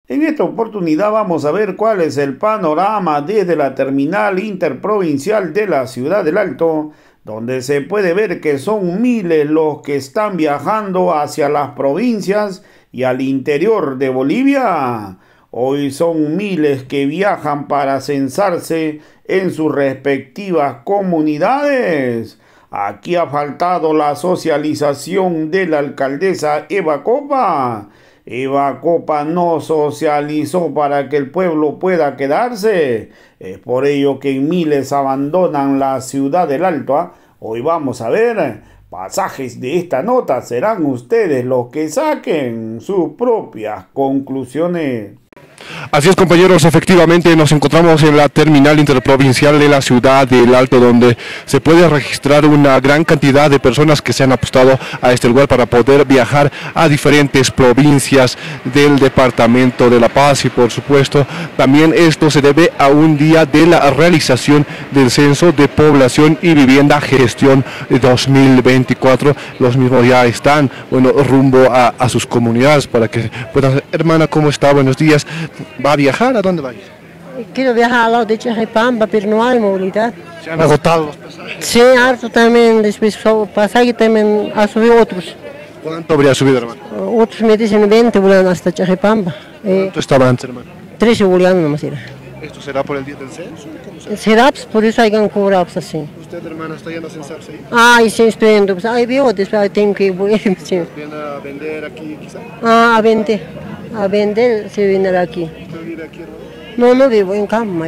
En esta oportunidad vamos a ver cuál es el panorama desde la terminal interprovincial de la Ciudad del Alto, donde se puede ver que son miles los que están viajando hacia las provincias y al interior de Bolivia. Hoy son miles que viajan para censarse en sus respectivas comunidades. Aquí ha faltado la socialización de la alcaldesa Eva Copa. Eva Copa no socializó para que el pueblo pueda quedarse. Es por ello que miles abandonan la Ciudad del Alto. Hoy vamos a ver pasajes de esta nota. Serán ustedes los que saquen sus propias conclusiones. Así es, compañeros, efectivamente nos encontramos en la terminal interprovincial de la Ciudad del Alto, donde se puede registrar una gran cantidad de personas que se han apostado a este lugar para poder viajar a diferentes provincias del departamento de La Paz, y por supuesto también esto se debe a un día de la realización del Censo de Población y Vivienda Gestión 2024. Los mismos ya están, rumbo a sus comunidades para que puedan... Hermana, ¿cómo está? Buenos días. ¿Va a viajar? ¿A dónde va a ir? Quiero viajar al lado de Chajipamba, pero no hay movilidad. ¿Se han agotado los pasajes? Sí, harto también, después pasaje también ha subido otros. ¿Cuánto habría subido, hermano? Otros me dicen 20 bolivianos hasta Chajipamba. ¿Cuánto estaba antes, hermano? 13 bolivianos nomás era. ¿Esto será por el día del censo? Será, pues, por eso hay que cobrar pues, así. ¿Usted, hermana, está yendo a censarse ahí? Ay, sí, estoy yendo. Pues, ay, veo, después tengo que ir. Sí. ¿Viene a vender aquí, quizá? A vender. A vender se viene aquí. ¿Usted vive aquí, hermano? No vivo en Cama.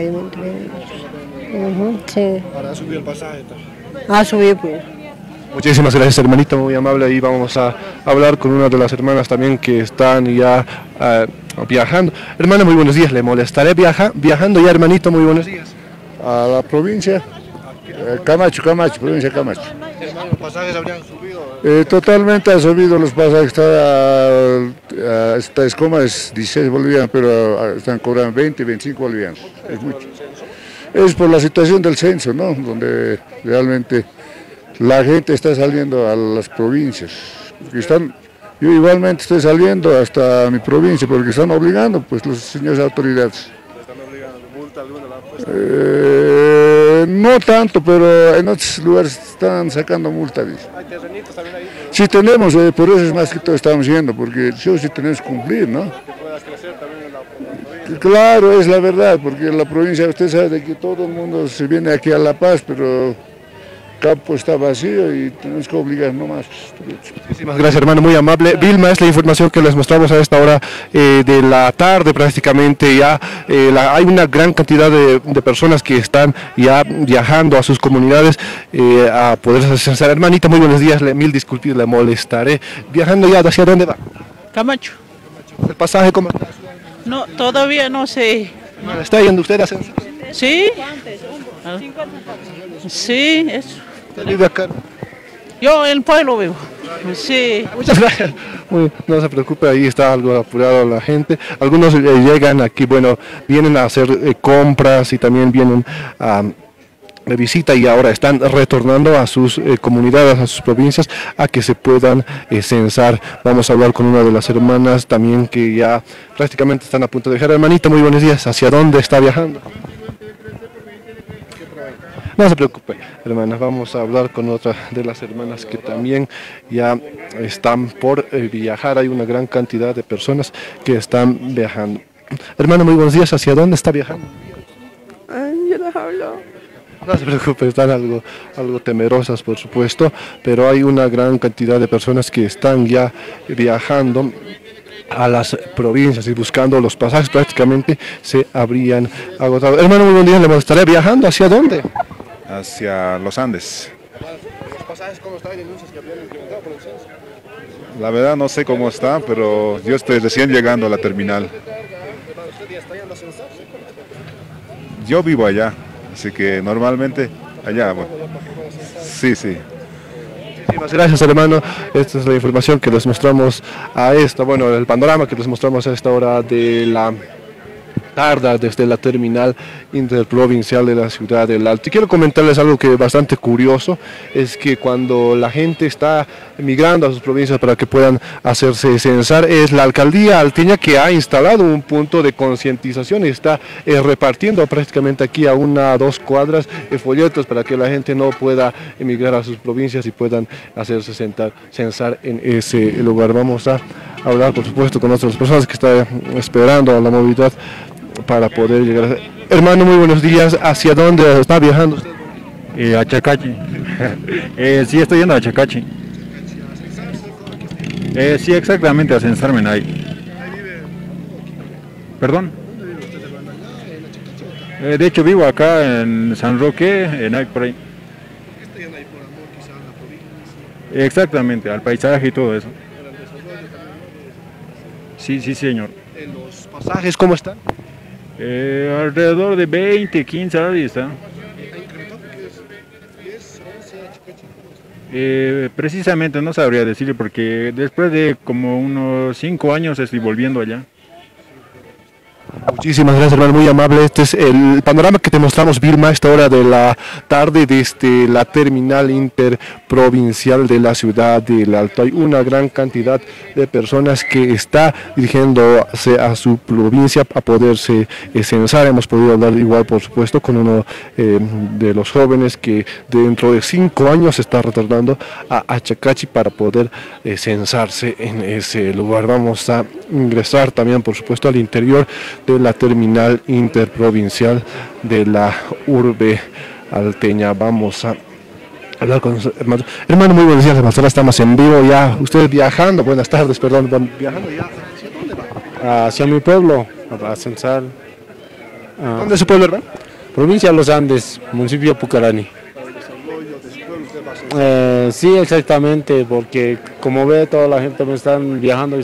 Sí. Ahora ha subido el pasaje. Ha subido, pues. Muchísimas gracias, hermanita, muy amable. Y vamos a hablar con una de las hermanas también que están ya viajando. Hermana, muy buenos días. ¿Le molestaré viajando ya, hermanito? Muy buenos días. A la provincia Camacho, provincia de Camacho. Hermano, ¿los pasajes habrían subido? Totalmente ha subido los pasajes. Esta escoma es 16 bolivianos, pero están cobrando 20, 25 bolivianos. Es mucho. Es por la situación del censo, ¿no? Donde realmente la gente está saliendo a las provincias. Yo igualmente estoy saliendo hasta mi provincia porque están obligando, pues, los señores autoridades. ¿Están obligando? ¿Multa alguna la han puesto? No tanto, pero en otros lugares están sacando multa. ¿Hay terrenitos también ahí? Sí tenemos, por eso es más que todo estamos yendo, porque sí tenemos que cumplir, ¿no? Que puedas crecer también en la provincia. Claro, es la verdad, porque en la provincia usted sabe de que todo el mundo se viene aquí a La Paz, pero campo está vacío y tenemos que obligar nomás. Muchísimas gracias, hermano, muy amable. Vilma, es la información que les mostramos a esta hora de la tarde prácticamente. Ya hay una gran cantidad de personas que están ya viajando a sus comunidades a poder censar. Hermanita, muy buenos días, mil disculpas, le molestaré. ¿Viajando ya hacia dónde va? Camacho. ¿El pasaje cómo está? No, todavía no sé. ¿Está yendo usted a censar? ¿Sí? Sí, eso. ¿Usted vive acá? Yo en el pueblo vivo. Sí. Muchas gracias. No se preocupe, ahí está algo apurado la gente. Algunos llegan aquí, vienen a hacer compras y también vienen de visita y ahora están retornando a sus comunidades, a sus provincias, a que se puedan censar. Vamos a hablar con una de las hermanas también que ya prácticamente están a punto de viajar. Hermanito, muy buenos días. ¿Hacia dónde está viajando? No se preocupe, hermanas, vamos a hablar con otra de las hermanas que también ya están por viajar. Hay una gran cantidad de personas que están viajando. Hermana, muy buenos días. ¿Hacia dónde está viajando? Yo les hablo. No se preocupe, están algo temerosas, por supuesto, pero hay una gran cantidad de personas que están ya viajando a las provincias y buscando los pasajes. Prácticamente se habrían agotado. Hermano, muy buen día. ¿Le molestaré viajando? ¿Hacia dónde? Hacia los Andes. ¿Los pasajes cómo están? ¿Hay denuncias que habrían incrementado por el censo? La verdad no sé cómo está, pero yo estoy recién llegando a la terminal. ¿Usted ya está yendo a censarse? Yo vivo allá, así que normalmente allá, sí. Muchísimas gracias, hermano. Esta es la información que les mostramos a esta, el panorama que les mostramos a esta hora de la tarda desde la terminal interprovincial de la ciudad del Alto. Y quiero comentarles algo que es bastante curioso, es que cuando la gente está emigrando a sus provincias para que puedan hacerse censar, es la alcaldía alteña que ha instalado un punto de concientización y está repartiendo prácticamente aquí a 1 a 2 cuadras folletos para que la gente no pueda emigrar a sus provincias y puedan hacerse censar en ese lugar. Vamos a hablar, por supuesto, con otras personas que están esperando a la movilidad para poder llegar. Hermano, muy buenos días. ¿Hacia dónde está viajando usted? A Chacachi. Sí, estoy yendo a Chacachi. Sí, exactamente, a censarme ahí. ¿Perdón? De hecho, vivo acá en San Roque, en por ahí. Exactamente, al paisaje y todo eso. Sí, sí, señor. ¿Los pasajes cómo están? Alrededor de 20, 15 a la está. Precisamente no sabría decirle porque después de como unos 5 años estoy volviendo allá. Muchísimas gracias, hermano, muy amable. Este es el panorama que te mostramos, Vilma, a esta hora de la tarde desde la terminal interprovincial de la ciudad del Alto. Hay una gran cantidad de personas que está dirigiéndose a su provincia a poderse censar. Hemos podido hablar igual, por supuesto, con uno de los jóvenes que dentro de 5 años se está retornando a Chacachi para poder censarse en ese lugar. Vamos a ingresar también, por supuesto, al interior de la terminal interprovincial de la urbe alteña. Vamos a hablar con hermano. Hermano, muy buenos días, ahora estamos en vivo ya. Usted viajando, buenas tardes, perdón, viajando ya. ¿Hacia dónde va? Hacia mi pueblo, a censar. ¿Dónde es su pueblo, hermano? Provincia de los Andes, municipio de Pucarani. Sí, exactamente, porque como ve, toda la gente me están viajando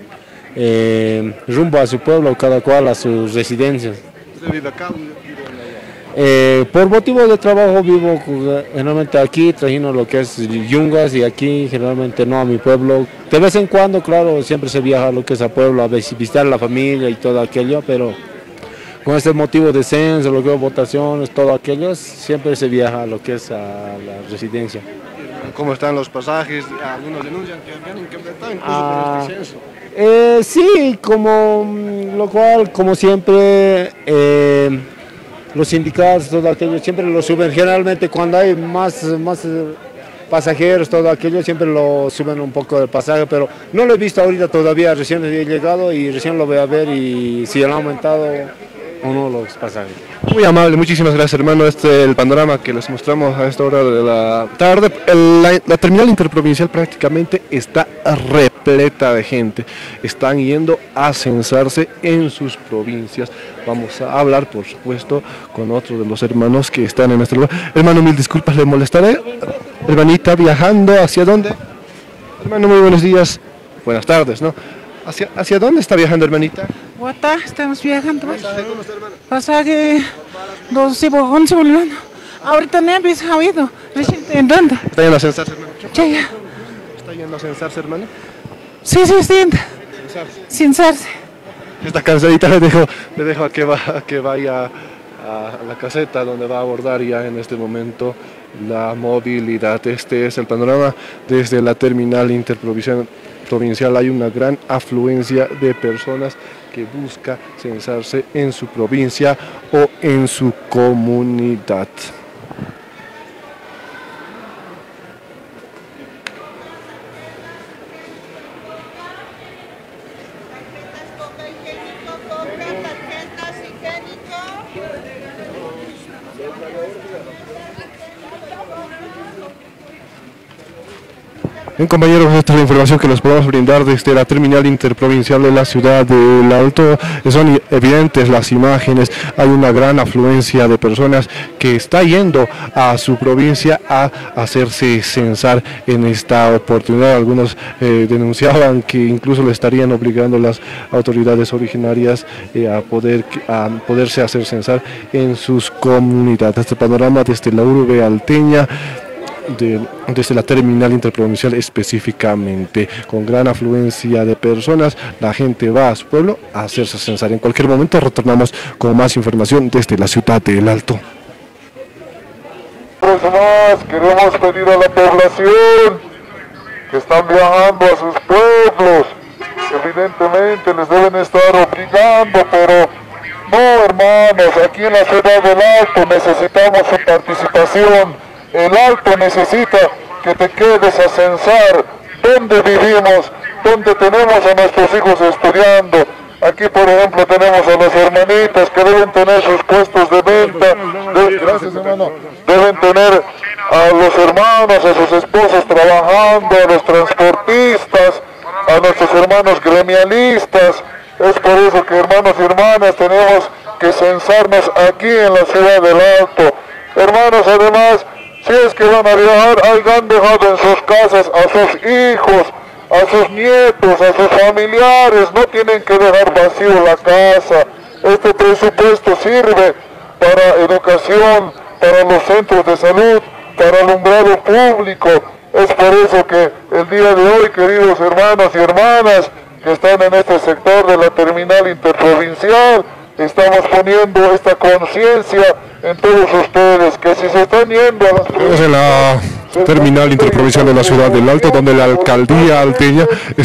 rumbo a su pueblo, cada cual a sus residencias. ¿Usted vive acá? Por motivo de trabajo vivo generalmente aquí, trayendo lo que es yungas, y aquí generalmente no a mi pueblo. De vez en cuando, claro, siempre se viaja a lo que es a pueblo, a visitar a la familia y todo aquello, pero con este motivo de censo, lo que es votaciones, todo aquello, siempre se viaja a lo que es a la residencia. ¿Cómo están los pasajes? Algunos denuncian que han incrementado incluso por este censo. Sí, lo cual, como siempre, los sindicatos, todo aquello, siempre lo suben. Generalmente cuando hay más pasajeros, todo aquello, siempre lo suben un poco del pasaje, pero no lo he visto ahorita todavía, recién he llegado y recién lo voy a ver y si han aumentado o no los pasajes. Muy amable, muchísimas gracias, hermano. Este es el panorama que les mostramos a esta hora de la tarde. La terminal interprovincial prácticamente está repleta de gente. Están yendo a censarse en sus provincias. Vamos a hablar, por supuesto, con otro de los hermanos que están en este lugar. Hermano, mil disculpas, le molestaré. Hermanita, ¿viajando hacia dónde? Hermano, muy buenos días. Buenas tardes, ¿no? ¿Hacia dónde está viajando, hermanita? Guata, estamos viajando. ¿Cómo está, hermano? Pasaje 11 bolivianos. Ahorita no habéis sabido, recién entrando. ¿Está yendo a censarse, hermano? Ya, ya. ¿Está yendo a censarse, hermano? Sí, estoy censarse. Está cansadita, le dejo a que vaya a la caseta donde va a abordar ya en este momento la movilidad. Este es el panorama desde la terminal interprovincial. Hay una gran afluencia de personas que busca censarse en su provincia o en su comunidad. Bien, compañeros, esta es la información que les podemos brindar desde la terminal interprovincial de la ciudad del Alto. Son evidentes las imágenes, hay una gran afluencia de personas que está yendo a su provincia a hacerse censar en esta oportunidad. Algunos denunciaban que incluso le estarían obligando las autoridades originarias a poderse hacer censar en sus comunidades. Este panorama desde la urbe alteña. desde la terminal interprovincial específicamente, con gran afluencia de personas. La gente va a su pueblo a hacerse censar. En cualquier momento retornamos con más información desde la ciudad del Alto. Más, queremos pedir a la población que están viajando a sus pueblos, evidentemente les deben estar obligando, pero no, hermanos, aquí en la ciudad del Alto necesitamos su participación. El Alto necesita que te quedes a censar dónde vivimos, dónde tenemos a nuestros hijos estudiando. Aquí, por ejemplo, tenemos a las hermanitas que deben tener sus puestos de venta. Gracias, hermano. Deben tener a los hermanos, a sus esposos trabajando, a los transportistas, a nuestros hermanos gremialistas. Es por eso que, hermanos y hermanas, tenemos que censarnos aquí en la ciudad del Alto. Hermanos, además, si es que van a viajar, hayan dejado en sus casas a sus hijos, a sus nietos, a sus familiares. No tienen que dejar vacío la casa. Este presupuesto sirve para educación, para los centros de salud, para alumbrado público. Es por eso que el día de hoy, queridos hermanos y hermanas que están en este sector de la terminal interprovincial, estamos poniendo esta conciencia en todos ustedes, que si se están yendo a las... Estamos en la terminal interprovincial de la ciudad del Alto, donde la alcaldía alteña